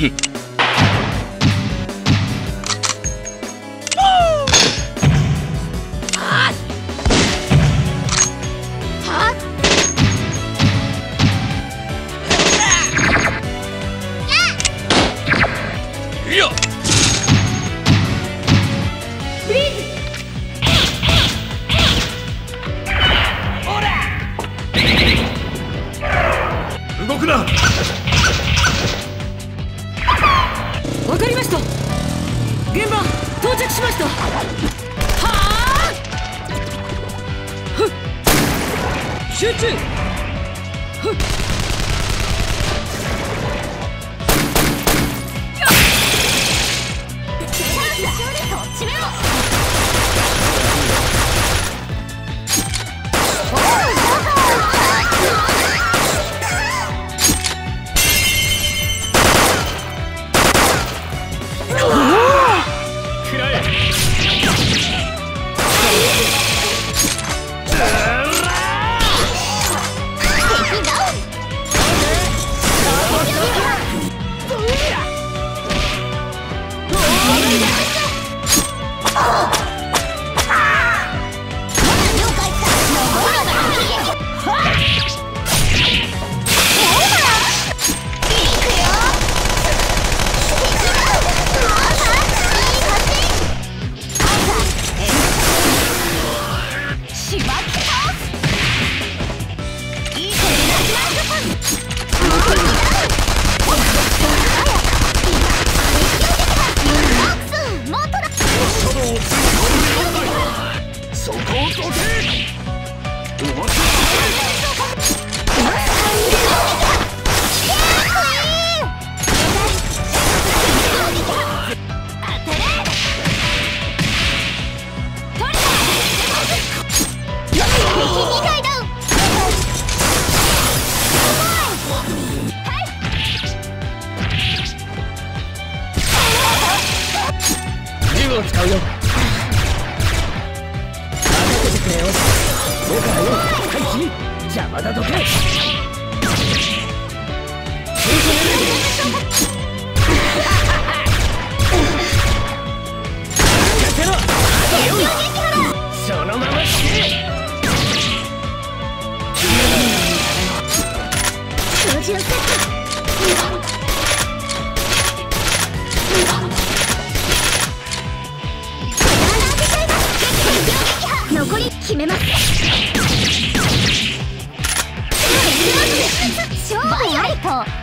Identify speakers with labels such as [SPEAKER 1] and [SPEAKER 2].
[SPEAKER 1] 動くな。わかりました。現場到着しました。はあ。ふっ。集中。ふっ。銃を使うよ。任せてくれよ。そうからよ。はい、邪魔だどけ。そのまま死ね。操縦セット。残り決めます。勝負ありと。